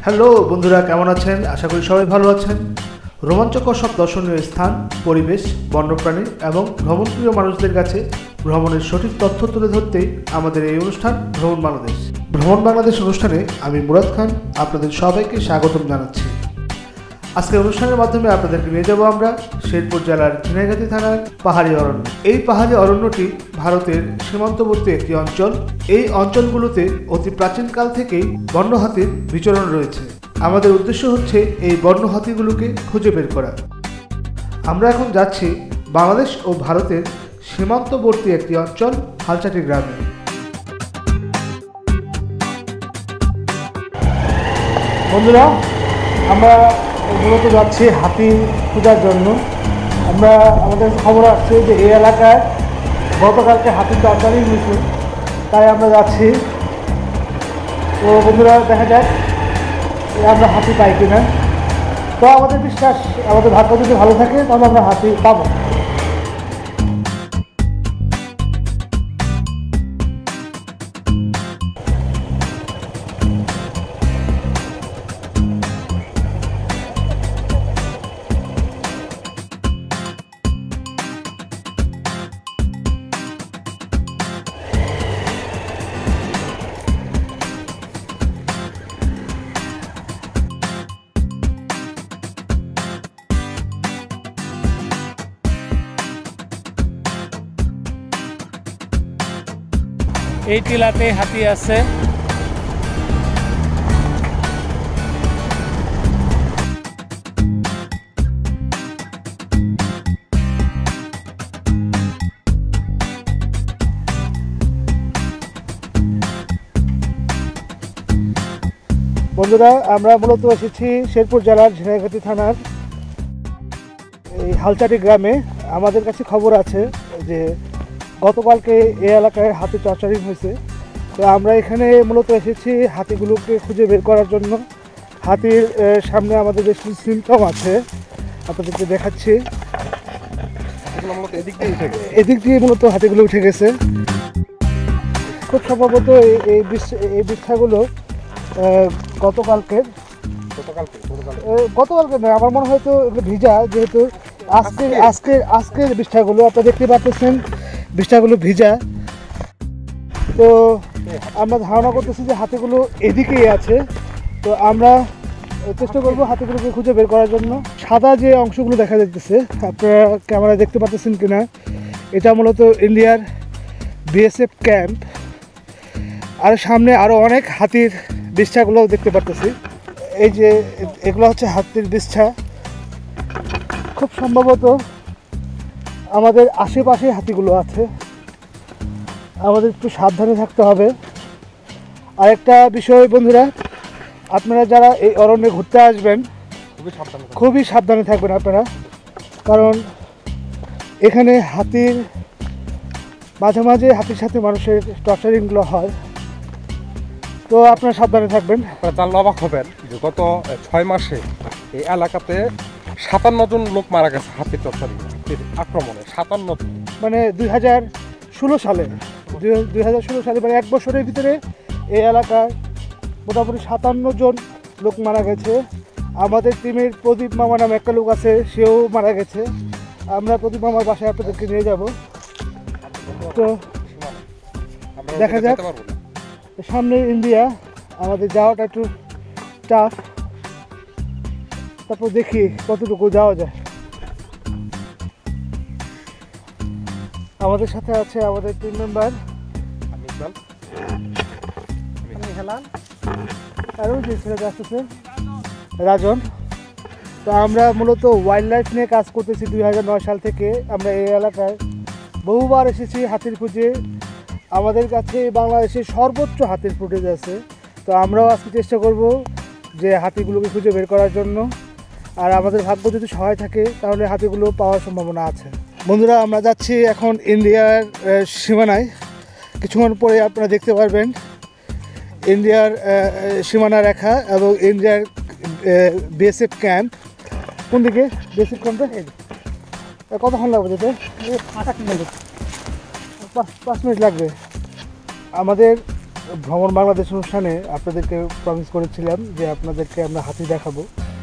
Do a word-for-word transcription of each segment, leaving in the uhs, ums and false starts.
Hello বন্ধুরা, কেমন আছেন? আশা করি সবাই ভালো আছেন। রোমাঞ্চকর সব দর্শনীয় স্থান, পরিবেশ, বন্যপ্রাণী এবং ভ্রমণপ্রিয় মানুষদের কাছে ভ্রমণের সঠিক তথ্য তুলে ধরতেই আমাদের এই অনুষ্ঠান ভ্রমণ বাংলাদেশ। ভ্রমণ বাংলাদেশ অনুষ্ঠানে আমি মুরাদ খান আপনাদের সবাইকে স্বাগতম জানাচ্ছি। আজকের অনুষ্ঠানের মাধ্যমে আপনাদেরকে নিয়ে যাব আমরা শেরপুর জেলার ঝিনাইগাতি থানার পাহাড়ি অরণ্য। এই পাহাড়ি অরণ্যটি ভারতের সীমান্তবর্তী একটি অঞ্চল। এই অঞ্চলগুলোতে অতি প্রাচীনকাল থেকেই বন্য হাতির বিচরণ রয়েছে। আমাদের উদ্দেশ্য হচ্ছে এই বন্য হাতিগুলোকে খুঁজে বের করা। আমরা এখন যাচ্ছি বাংলাদেশ ও ভারতের সীমান্তবর্তী একটি অঞ্চল হালচাটি গ্রামে। বন্ধুরা, আমরা মূলত যাচ্ছি হাতি খোঁজার জন্য। আমরা আমাদের খবর আসছে যে এই এলাকায় গতকালকে হাতির দরকারই হয়েছে, তাই আমরা যাচ্ছি। তো বন্ধুরা, দেখা যাক আমরা হাতি পাই কিনা। তো আমাদের বিশ্বাস, আমাদের ভাগ্য যদি ভালো থাকে তাহলে আমরা হাতি পাবো। এই টিলাতে হাতি আছে। বন্ধুরা, আমরা মূলত এসেছি শেরপুর জেলার ঝিনাইগাতি থানার এই হালচাটি গ্রামে। আমাদের কাছে খবর আছে যে গতকালকে এই এলাকায় হাতি টর্চারিং হয়েছে। তো আমরা এখানে মূলত এসেছি হাতিগুলোকে খুঁজে বের করার জন্য। হাতির সামনে আমাদের বেশ কিছু সিমটম আছে, আপনাদেরকে দেখাচ্ছি। এদিক দিয়ে মূলত হাতিগুলো উঠে গেছে। খুব সম্ভবত এই এই বৃক্ষাগুলো গতকালকে গতকালকে নয়, আমার মনে হয় তো ভিজা, যেহেতু আজকের আজকের আজকের বৃষ্ঠাগুলো আপনারা দেখতে পাচ্ছেন, বৃষ্ঠাগুলো ভিজা। তো আমরা ধারণা করতেছি যে হাতিগুলো এদিকেই আছে। তো আমরা চেষ্টা করবো হাতিগুলোকে খুঁজে বের করার জন্য। সাদা যে অংশগুলো দেখা যাচ্ছে, আপনারা ক্যামেরায় দেখতে পাচ্ছেন কিনা, এটা মূলত ইন্ডিয়ার বিএসএফ ক্যাম্প। আর সামনে আরও অনেক হাতির বিষ্ঠাগুলো দেখতে পাচ্ছি। এই যে এগুলো হচ্ছে হাতির বিষ্ঠা। খুব সম্ভবত আমাদের আশেপাশে হাতিগুলো আছে, আমাদের একটু সাবধানে থাকতে হবে। আরেকটা বিষয় বন্ধুরা, আপনারা যারা এই অরণ্যে ঘুরতে আসবেন খুবই সাবধানে থাকবেন আপনারা, কারণ এখানে হাতির মাঝে মাঝে হাতির সাথে মানুষের টর্চারিংগুলো হয়। তো আপনারা সাবধানে থাকবেন। আপনারা জানলে অবাক হবেন যে গত ছয় মাসে এই এলাকাতে সাতান্ন জন লোক মারা গেছে হাতির টর্চারিং আক্রমণে। সাতান্ন জন, মানে দুই হাজার ষোলো সালে দুই হাজার ষোলো সালে মানে এক বছরের ভিতরে এই এলাকায় মোটামুটি সাতান্ন জন লোক মারা গেছে। আমাদের টিমের প্রদীপ মামা নামে একটা লোক আছে, সেও মারা গেছে। আমরা প্রদীপ মামার বাসায় আপনাদেরকে নিয়ে যাব। তো দেখা যাক, সামনে ইন্ডিয়া, আমাদের যাওয়াটা একটু টাফ। তারপর দেখি কতটুকু যাওয়া যায়। আমাদের সাথে আছে আমাদের টিম মেম্বার আরও যে ছেলেটা আসতেছে রাজন। তো আমরা মূলত ওয়াইল্ড লাইফ নিয়ে কাজ করতেছি দুই হাজার নয় সাল থেকে। আমরা এই এলাকায় বহুবার এসেছি হাতির খুঁজে। আমাদের কাছে বাংলাদেশের সর্বোচ্চ হাতির ফুটেজ আছে। তো আমরাও আজকে চেষ্টা করব যে হাতিগুলোকে খুঁজে বের করার জন্য। আর আমাদের ভাগ্য যদি সহায় থাকে তাহলে হাতিগুলো পাওয়ার সম্ভাবনা আছে। বন্ধুরা, আমরা যাচ্ছি এখন ইন্ডিয়ার সীমানায়। কিছুক্ষণ পরে আপনারা দেখতে পারবেন ইন্ডিয়ার সীমানা রেখা এবং ইন্ডিয়ার বিএসএফ ক্যাম্প। কোন দিকে বিএসএফ ক্যাম্পে? কতক্ষণ লাগবে যেতে? পাঁচ মিনিট পাঁচ মিনিট লাগবে। আমাদের ভ্রমণ বাংলাদেশ অনুষ্ঠানে আপনাদেরকে প্রমিস করেছিলাম যে আপনাদেরকে আমরা হাতি দেখাবো।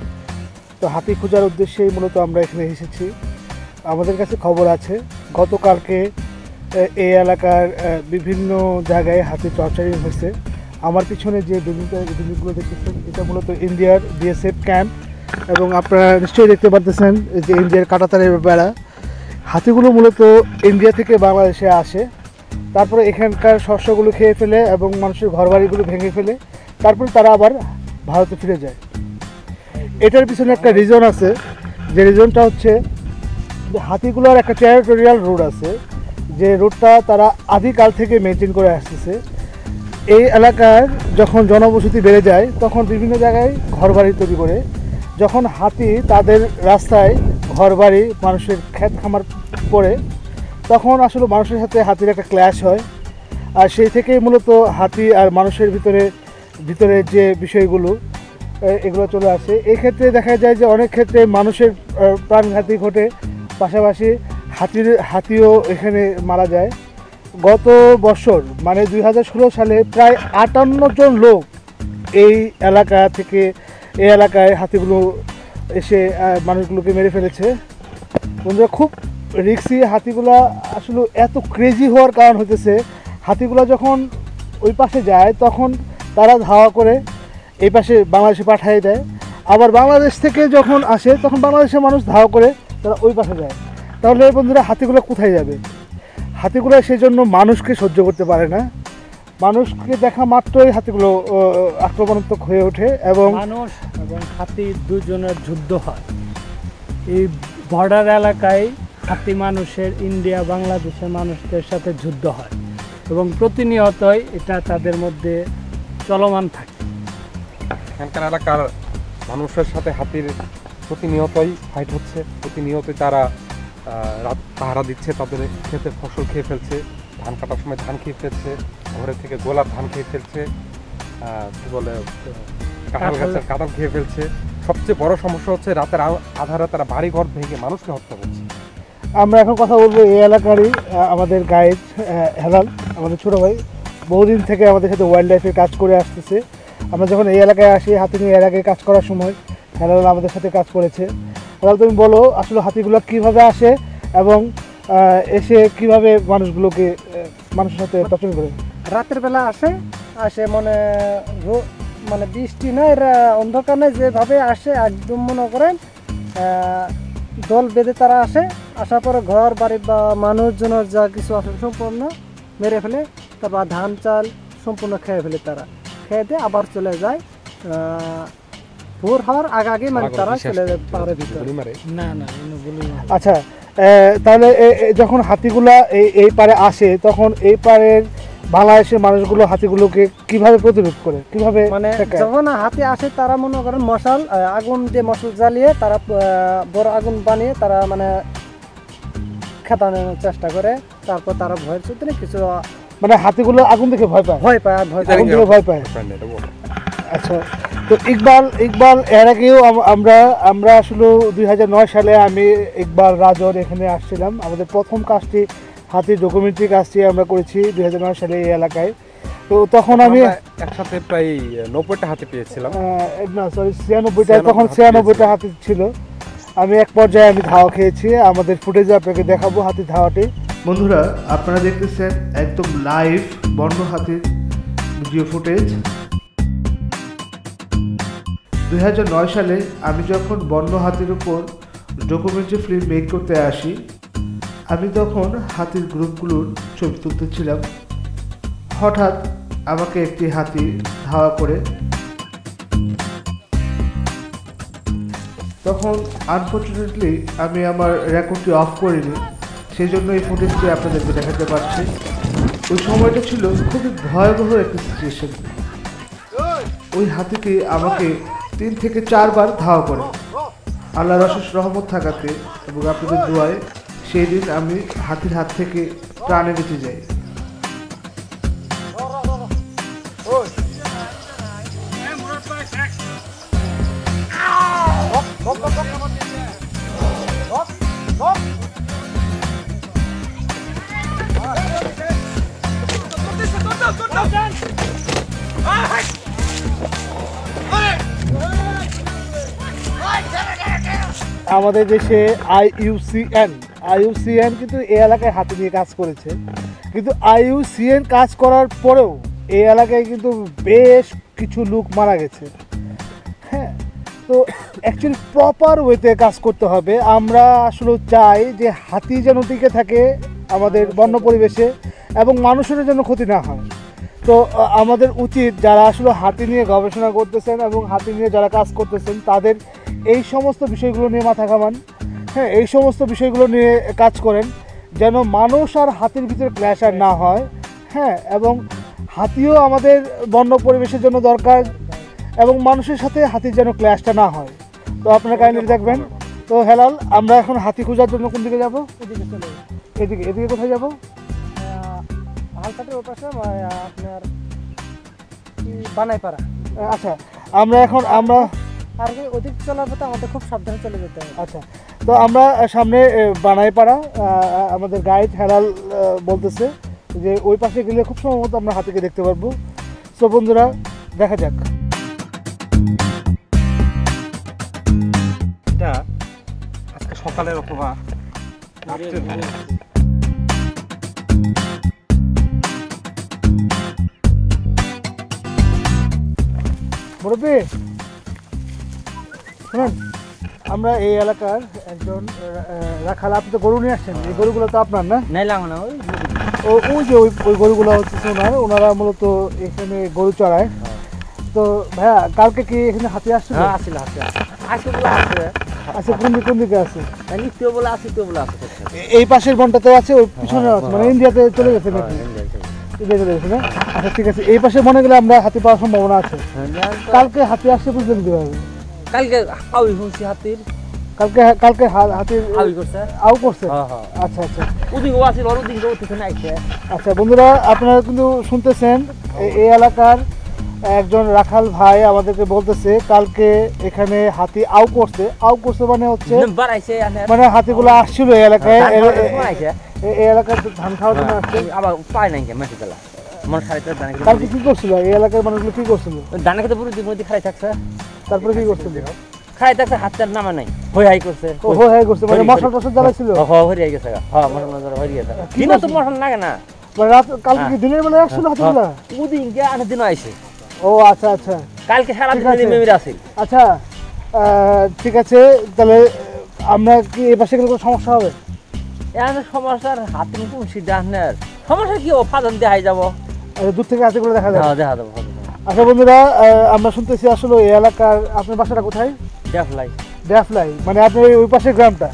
তো হাতি খোঁজার উদ্দেশ্যেই মূলত আমরা এখানে এসেছি। আমাদের কাছে খবর আছে গতকালকে এই এলাকার বিভিন্ন জায়গায় হাতি টর্চারিং হয়েছে। আমার পিছনে যে বিল্ডিং বিল্ডিংগুলো দেখতেছেন এটা মূলত ইন্ডিয়ার বিএসএফ ক্যাম্প, এবং আপনারা নিশ্চয়ই দেখতে পারতেছেন যে ইন্ডিয়ার কাঁটাতারের বেড়া। হাতিগুলো মূলত ইন্ডিয়া থেকে বাংলাদেশে আসে, তারপরে এখানকার শস্যগুলো খেয়ে ফেলে এবং মানুষের ঘরবাড়িগুলো ভেঙে ফেলে, তারপরে তারা আবার ভারতে ফিরে যায়। এটার পিছনে একটা রিজন আছে, যে রিজনটা হচ্ছে যে হাতিগুলোর একটা টেরিটোরিয়াল রোড আছে, যে রোডটা তারা আদিকাল থেকে মেনটেন করে আসতেছে। এই এলাকার যখন জনবসতি বেড়ে যায় তখন বিভিন্ন জায়গায় ঘরবাড়ি তৈরি করে, যখন হাতি তাদের রাস্তায় ঘরবাড়ি মানুষের ক্ষেত খামার পড়ে, তখন আসলে মানুষের সাথে হাতির একটা ক্ল্যাশ হয়। আর সেই থেকেই মূলত হাতি আর মানুষের ভিতরে ভিতরে যে বিষয়গুলো এগুলো চলে আসে। এই ক্ষেত্রে দেখা যায় যে অনেক ক্ষেত্রে মানুষের প্রাণঘাতী ঘটে, পাশাপাশি হাতির হাতিও এখানে মারা যায়। গত বছর মানে দুই হাজার ষোলো সালে প্রায় আটান্ন জন লোক এই এলাকা থেকে এই এলাকায় হাতিগুলো এসে মানুষগুলোকে মেরে ফেলেছে। বন্ধুরা, খুব রিক্সি হাতিগুলা। আসলে এত ক্রেজি হওয়ার কারণ হতেছে হাতিগুলা যখন ওই পাশে যায় তখন তারা ধাওয়া করে এই পাশে বাংলাদেশে পাঠিয়ে দেয়, আবার বাংলাদেশ থেকে যখন আসে তখন বাংলাদেশের মানুষ ধাওয়া করে তারা ওই পাশে যায়। তাহলে বন্ধুরা, হাতিগুলো কোথায় যাবে? হাতিগুলো সেই জন্য মানুষকে সহ্য করতে পারে না। মানুষকে দেখা মাত্রই হাতিগুলো আক্রমণাত্মক হয়ে ওঠে এবং মানুষ এবং হাতি দুজনের যুদ্ধ হয়। এই বর্ডার এলাকায় হাতি মানুষের ইন্ডিয়া বাংলাদেশের মানুষদের সাথে যুদ্ধ হয় এবং প্রতিনিয়তই এটা তাদের মধ্যে চলমান থাকে। এখানকার এলাকার মানুষের সাথে হাতির প্রতিনিয়তই ফাইট হচ্ছে, প্রতিনিয়তই তারা রাত পাহারা দিচ্ছে, তাদের ক্ষেতে ফসল খেয়ে ফেলছে, ধান কাটার সময় ধান খেয়ে ফেলছে, ঘরে থেকে গোলাপ ধান খেয়ে ফেলছে, কী বলে কাঁঠাল গাছের কাঁঠাল খেয়ে ফেলছে। সবচেয়ে বড় সমস্যা হচ্ছে রাতের আধারে তারা বাড়ি ঘর ভেঙে মানুষকে হত্যা করছে। আমরা এখন কথা বলবো এই এলাকারই আমাদের গাইড হেলাল, আমাদের ছোটো ভাই, বহুদিন থেকে আমাদের সাথে ওয়াইল্ড লাইফে কাজ করে আসতেছে। আমরা যখন এই এলাকায় আসি হাতি নিয়ে এর আগে কাজ করার সময় হেলাল আমাদের সাথে কাজ করেছে। হেলাল, তুমি বলো আসলে হাতিগুলো কীভাবে আসে এবং এসে কিভাবে মানুষগুলোকে মানুষের সাথে টর্চার করে? রাতের বেলা আসে আসে মানে মানে বৃষ্টি নাই, অন্ধকার নেই, যেভাবে আসে একদম মনে করেন দল বেঁধে তারা আসে। আসার পরে ঘর বাড়ি বা মানুষজনের যা কিছু আসে সম্পূর্ণ মেরে ফেলে, তারপর ধান চাল সম্পূর্ণ খেয়ে ফেলে। তারা খেয়ে দিয়ে আবার চলে যায় ভোর হওয়ার আগে আগে, মানে তারা চলে যায় পাহাড়ের ভিতরে। না না আচ্ছা, তাহলে যখন হাতিগুলা এই এই পারে আসে তখন এই পারের বাংলাদেশের মানুষগুলো হাতিগুলোকে কিভাবে প্রতিরোধ করে, কিভাবে? মানে যখন হাতি আসে তারা মনে করেন মশাল আগুন দিয়ে মশাল জ্বালিয়ে তারা বড় আগুন বানিয়ে তারা মানে খেতানোর চেষ্টা করে। তারপর তারা ভয়ের চলতে কিছু মানে হাতিগুলো আগুন দেখে ভয় পায় ভয় পায় আর ভয় আগুন দেখে ভয় পায়। আচ্ছা, তো ইকবাল ইকবাল এর আগেও আমরা আমরা আসলে দুই হাজার নয় সালে আমি ইকবাল রাজন এখানে আসছিলাম। আমাদের প্রথম কাজটি হাতির ডকুমেন্টারি কাজটি আমরা করেছি দুই হাজার নয় সালে এই এলাকায়। তো তখন আমি একসাথে প্রায় নব্বইটা হাতি পেয়েছিলাম, না সরি ছিয়ানব্বইটা, তখন ছিয়ানব্বইটা হাতি ছিল। আমি এক পর্যায়ে আমি ধাওয়া খেয়েছি, আমাদের ফুটেজে আপনাকে দেখাবো হাতির ধাওয়াটি। বন্ধুরা, আপনারা দেখতেছেন একদম লাইভ বন্য হাতির ভিডিও ফুটেজ। দুই হাজার নয় সালে আমি যখন বন্য হাতির উপর ডকুমেন্টারি ফিল্ম মেক করতে আসি, আমি তখন হাতির গ্রুপগুলোর ছবি তুলতেছিলাম। হঠাৎ আমাকে একটি হাতি ধাওয়া করে, তখন আনফর্চুনেটলি আমি আমার রেকর্ডটি অফ করিনি, সেই জন্য এই ফুটেজটি আপনাদেরকে দেখাতে পারছি। ওই সময়টা ছিল খুবই ভয়াবহ একটি সিচুয়েশন। ওই হাতিটি আমাকে তিন থেকে চারবার ধাওয়া করে। আল্লাহর অশেষ রহমত থাকাতে এবং আপনাদের দোয়ায় সেই দিন আমি হাতির হাত থেকে প্রাণে বেঁচে যাই। আমাদের দেশে আইইউসিএন আইইউসিএন কিন্তু এই এলাকায় হাতি নিয়ে কাজ করেছে, কিন্তু আইইউসিএন কাজ করার পরেও এই এলাকায় কিন্তু বেশ কিছু লোক মারা গেছে। হ্যাঁ, তো অ্যাকচুয়ালি প্রপার ওয়েতে কাজ করতে হবে। আমরা আসলে চাই যে হাতি যেন টিকে থাকে আমাদের বন্য পরিবেশে এবং মানুষের যেন ক্ষতি না হয়। তো আহ, আমাদের উচিত যারা আসলে হাতি নিয়ে গবেষণা করতেছেন এবং হাতি নিয়ে যারা কাজ করতেছেন তাদের এই সমস্ত বিষয়গুলো নিয়ে মাথা ঘামান। হ্যাঁ, এই সমস্ত বিষয়গুলো নিয়ে কাজ করেন যেন মানুষ আর হাতির ভিতরে ক্ল্যাশ আর না হয়। হ্যাঁ, এবং হাতিও আমাদের বন্য পরিবেশের জন্য দরকার এবং মানুষের সাথে হাতির যেন ক্ল্যাশটা না হয়। তো আপনারা কাইন্ডলি দেখবেন। তো হেলাল, আমরা এখন হাতি খোঁজার জন্য কোন দিকে যাবো? এদিকে চলে যাবে। এদিকে এদিকে কোথায় যাবো? হালকাটের ওপাশে আপনার বানাইপাড়া। আচ্ছা, আমরা এখন আমরা আর কি ওদিক চলার পথে আমাদের খুব সাবধানে চলে যেতে হবে। আচ্ছা, তো আমরা সামনে বানাইপাড়া, আমাদের গাইড হেলাল আহ, বলতেছে যে ওই পাশে গেলে খুব সম্ভবত আমরা হাতিকে দেখতে পারবো। সো বন্ধুরা, দেখা যাক। এটা আজকে সকালের অথবা রাত্রের মুরব্বী শুনুন, আমরা এই এলাকার একজন আহ, রাখাল। আপনি তো গরু নিয়ে আসছেন, এই গরুগুলো তো আপনার না? নাই লাগো না, ওই ও ওই যে ওই ওই গরুগুলো হচ্ছে ওনার, ওনারা মূলত এখানে গরু চড়ায়। তো ভাইয়া, কালকে কি এখানে হাতি আসছিল? হ্যাঁ আসলে হাতে আসে বলে আছে, আচ্ছা, কোন দিকে কোন দিকে আছে? নিত্য বলে আছে তো বলে আছে। এ- এই পাশের বনটাতেও আছে, ওই পিছনে আছে, মানে ইন্ডিয়াতে চলে গেছে নাকি? ইন্ডিয়া চলে গেছে না? আচ্ছা ঠিক আছে, এই পাশে মনে গেলে আমরা হাতি পাওয়ার সম্ভাবনা আছে। কালকে হাতি আসছে বুঝলেন কিভাবে? কালকে আউই শুনছি হাতির কালকে কালকে হা- হাতির আউই করছে। আউ করছে? হ্যাঁ হ্যাঁ, আচ্ছা আচ্ছা ওদিকে আছে আর ওদিকে উঠেছে না আইছে। আচ্ছা বন্ধুরা, আপনারা কিন্তু শুনতেছেন এ- এই এলাকার একজন রাখাল ভাই আমাদেরকে বলতেছে কালকে এখানে হাতি আউ করছে। আউ করছে মানে হচ্ছে বাড়াইছে আনে মানে হাতিগুলো আসছিল এই এলাকায়, ধান এ- খাওয়ার এ- জন্য আইছে। এ- এই এলাকার ধান খাওয়ার জন্য আসছে। আবার পায় নাই কে মাটি গেলা মন খাইতে ধান কালকে কি করছিল এই এলাকার মানুষগুলো? কি করছিল? ধান খেতে পুরো দিন মধ্যে খাই থাকছে, তারপরে কি করছিল? খাই থাকছে, হাতটার নামা নাই, হই হাই করছে। ও হো হ্যাঁ করছে, মানে মশলা টসলা জ্বালাইছিল? হ হরিয়া গেছে, হ্যাঁ মশলা মশলা হরিয়া গেছে। কি দিন তো করছে? মশলা লাগে না, মানে রাত কালকে কি দিনের বেলায় আসছিল হাতিগুলা? ওদিন গিয়ে আনে দিন আইছে। ও আচ্ছা আচ্ছা কালকে সারা ঠিক দিন আছে। মেমির আছিল। আচ্ছা আহ, ঠিক আছে, তাহলে আমরা কি এ পাশে গেলে কোনো সমস্যা হবে? এখন সমস্যার হাতে কোন সিদ্ধা আপনার সমস্যা কি ও ফাদন দেখাই যাবো। আচ্ছা, দূর থেকে হাতিগুলো দেখা যাবে। হ্যাঁ দেখা দেবো। আচ্ছা বন্ধুরা, আহ, আমরা শুনতেছি আসলে এই এলাকার, আপনার বাসাটা কোথায়? দেখলাই ড্যাফলাই, মানে আপনি ওই- ওই পাশের গ্রামটা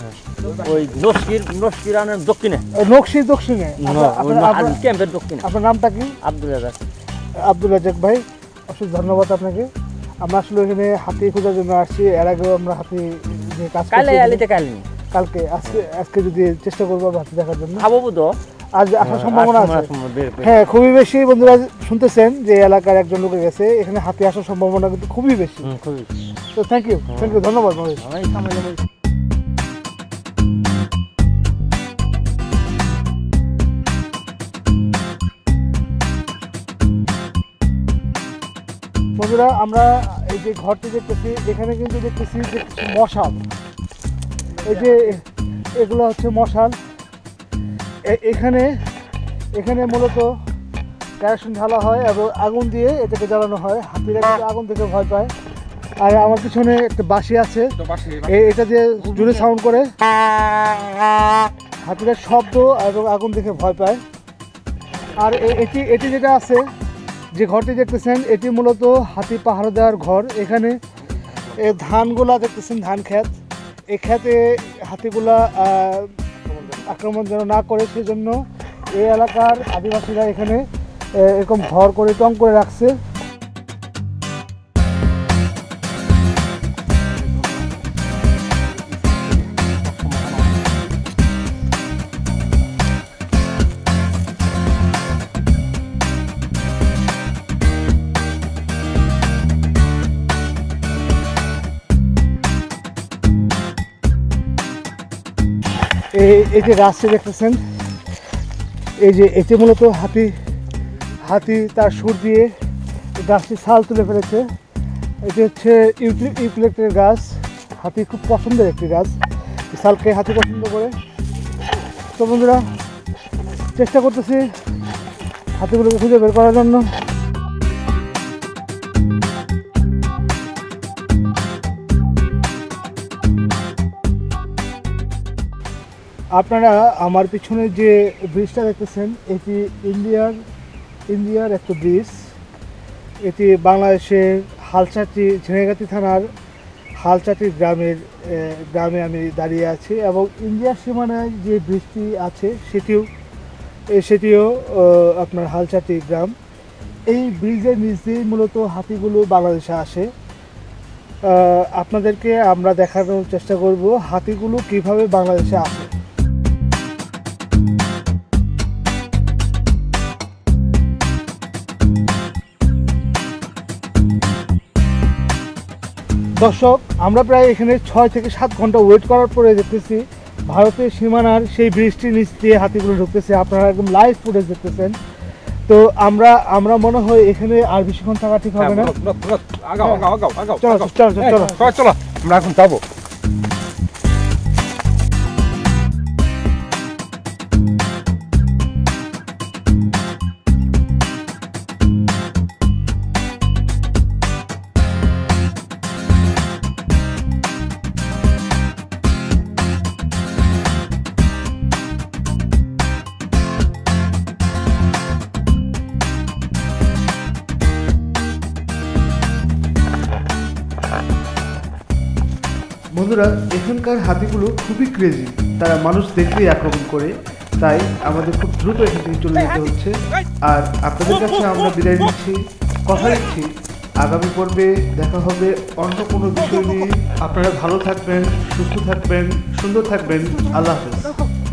ওই নস্কির নস্কির আনের দক্ষিণে, ওই নকশি দক্ষিণে। আপনার- আপনার- আপনার- ক্যাম্পের দক্ষিণে। আপনার নামটা কি? আব্দুল রাজাক। আব্দুল রাজাক ভাই, অসংখ্য ধন্যবাদ আপনাকে। আমরা আসলে এখানে হাতি খোঁজার জন্য আসছি, এর আগেও আমরা হাতি নিয়ে কাজ কালে করছি। আলিতে কালি কালকে আজকে আজকে যদি চেষ্টা করবো আমরা হাতি দেখার জন্য, খাবো বুধ আজ আসার সম্ভাবনা আছে। বের হ্যাঁ, খুবই বেশি। বন্ধুরা শুনতেছেন যে এই এলাকার একজন লোকে গেছে, এখানে হাতি আসার সম্ভাবনা কিন্তু খুবই বেশি। খুবই তো থ্যাংক ইউ থ্যাংক ইউ ধন্যবাদ মহেশ। আমি সামনে বন্ধুরা, আমরা এই যে ঘরটি দেখতেছি, এখানে কিন্তু দেখতেছি যে কিছু মশাল, এই যে এগুলো হচ্ছে মশাল। এ- এখানে এখানে মূলত কেরোসিন ঢালা হয় এবং আগুন দিয়ে এটাকে জ্বালানো হয়। হাতিরা কিন্তু আগুন থেকে ভয় পায়। আর আমার পিছনে একটা বাঁশি আছে, তো বাসে এ- এটা দিয়ে জোরে সাউন্ড করে, হাতিরা শব্দ এবং আগুন দেখে ভয় পায়। আর এ- এটি এটি যেটা আছে, যে ঘরটি দেখতেছেন, এটি মূলত হাতি পাহারা দেওয়ার ঘর। এখানে এ ধানগুলা দেখতেছেন, ধান ক্ষেত, এই ক্ষেতে হাতিগুলা আহ, আক্রমণ যেন না করে সেজন্য এই এলাকার আদিবাসীরা এখানে এ, এরকম ঘর করে টং করে রাখছে। এই এই যে গাছটি দেখতেছেন, এই যে এটি মূলত হাতি হাতি তার সুর দিয়ে গাছটি ছাল তুলে ফেলেছে। এটি হচ্ছে ইউক্লিপ্টাসের গাছ। হাতি খুব পছন্দের একটি গাছ, শালকে হাতি পছন্দ করে। তো বন্ধুরা চেষ্টা করতেছি হাতিগুলোকে খুঁজে বের করার জন্য। আপনারা আমার পিছনে যে ব্রিজটা দেখতেছেন এটি ইন্ডিয়ার ইন্ডিয়ার একটা ব্রিজ। এটি বাংলাদেশের হালচাটি ঝিনাইগাতি থানার হালচাটি গ্রামের গ্রামে আমি দাঁড়িয়ে আছি এবং ইন্ডিয়ার সীমানায় যে ব্রিজটি আছে সেটিও সেটিও আপনার হালচাটি গ্রাম। এই ব্রিজের নিচ দিয়েই মূলত হাতিগুলো বাংলাদেশে আসে। আপনাদেরকে আমরা দেখানোর চেষ্টা করব হাতিগুলো কিভাবে বাংলাদেশে আসে। দর্শক, আমরা প্রায় এখানে ছয় থেকে সাত ঘন্টা ওয়েট করার পরে দেখতেছি ভারতের সীমানার সেই ব্রিজটির নিচ দিয়ে হাতিগুলো ঢুকতেছে। আপনারা একদম লাইভ ফুটেজ দেখতেছেন। তো আমরা আমরা মনে হয় এখানে আর বেশিক্ষণ থাকা ঠিক হবে না। চলো চলো চলো চলো আমরা এখন যাবো। বন্ধুরা, এখানকার হাতিগুলো খুবই ক্রেজি, তারা মানুষ দেখলেই আক্রমণ করে, তাই আমাদের খুব দ্রুত এখান থেকে চলে যেতে হচ্ছে। আর আপনাদের কাছে আমরা বিদায় নিচ্ছি, কথা দিচ্ছি আগামী পর্বে দেখা হবে অন্য কোনো বিষয় নিয়ে। আপনারা ভালো থাকবেন, সুস্থ থাকবেন, সুন্দর থাকবেন। আল্লাহ হাফেজ।